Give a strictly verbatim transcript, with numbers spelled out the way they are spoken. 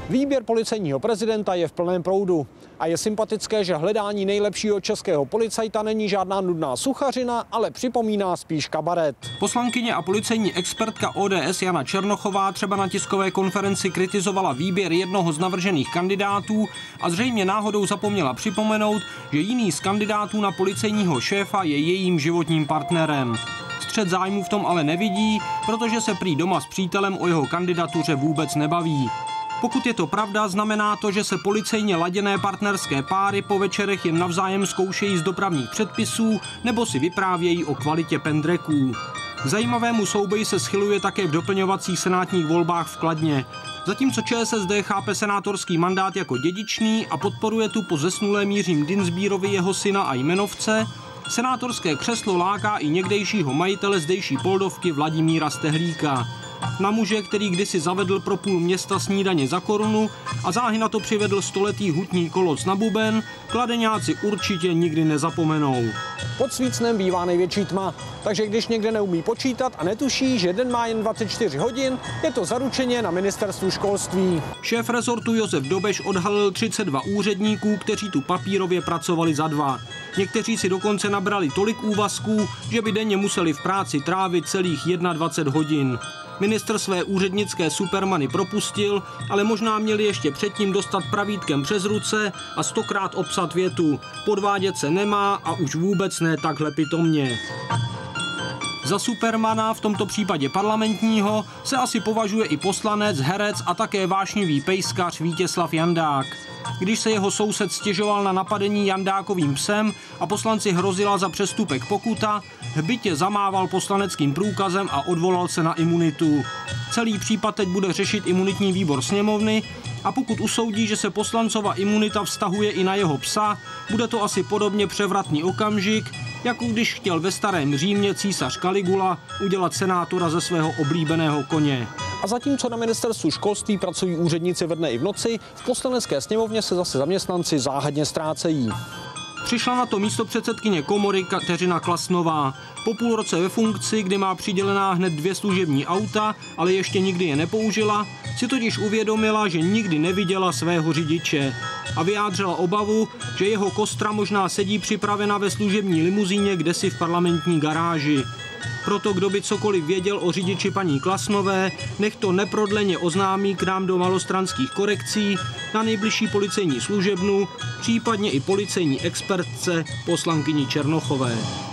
Výběr policejního prezidenta je v plném proudu a je sympatické, že hledání nejlepšího českého policajta není žádná nudná suchařina, ale připomíná spíš kabaret. Poslankyně a policejní expertka O D S Jana Černochová třeba na tiskové konferenci kritizovala výběr jednoho z navržených kandidátů a zřejmě náhodou zapomněla připomenout, že jiný z kandidátů na policejního šéfa je jejím životním partnerem. Střet zájmů v tom ale nevidí, protože se prý doma s přítelem o jeho kandidatuře vůbec nebaví. Pokud je to pravda, znamená to, že se policejně laděné partnerské páry po večerech jen navzájem zkoušejí z dopravních předpisů nebo si vyprávějí o kvalitě pendreků. K zajímavému souboji se schyluje také v doplňovacích senátních volbách v Kladně. Zatímco ČSSD chápe senátorský mandát jako dědičný a podporuje tu po zesnulém Jiřím Dienstbierovi jeho syna a jmenovce, senátorské křeslo láká i někdejšího majitele zdejší Poldovky Vladimíra Stehlíka. Na muže, který kdysi zavedl pro půl města snídaně za korunu a záhy na to přivedl stoletý hutní koloc na buben, kladeňáci určitě nikdy nezapomenou. Pod svícnem bývá největší tma, takže když někde neumí počítat a netuší, že den má jen dvacet čtyři hodin, je to zaručeně na ministerstvu školství. Šéf rezortu Josef Dobeš odhalil třicet dva úředníků, kteří tu papírově pracovali za dva. Někteří si dokonce nabrali tolik úvazků, že by denně museli v práci trávit celých dvacet jedna hodin. Ministr své úřednické supermany propustil, ale možná měli ještě předtím dostat pravítkem přes ruce a stokrát obsat větu. Podvádět se nemá a už vůbec ne takhle pitomně. Za supermana, v tomto případě parlamentního, se asi považuje i poslanec, herec a také vášnivý pejskař Vítězslav Jandák. Když se jeho soused stěžoval na napadení Jandákovým psem a poslanci hrozila za přestupek pokuta, hbitě zamával poslaneckým průkazem a odvolal se na imunitu. Celý případ teď bude řešit imunitní výbor sněmovny a pokud usoudí, že se poslancova imunita vztahuje i na jeho psa, bude to asi podobně převratný okamžik, jako když chtěl ve starém Římě císař Caligula udělat senátora ze svého oblíbeného koně. A zatímco na ministerstvu školství pracují úředníci ve dne i v noci, v poslanecké sněmovně se zase zaměstnanci záhadně ztrácejí. Přišla na to místopředsedkyně komory Kateřina Klasnová. Po půl roce ve funkci, kdy má přidělená hned dvě služební auta, ale ještě nikdy je nepoužila, si totiž uvědomila, že nikdy neviděla svého řidiče. A vyjádřila obavu, že jeho kostra možná sedí připravena ve služební limuzíně kdesi v parlamentní garáži. Proto kdo by cokoliv věděl o řidiči paní Klasnové, nech to neprodleně oznámí k nám do malostranských korekcí na nejbližší policejní služebnu, případně i policejní expertce poslankyni Černochové.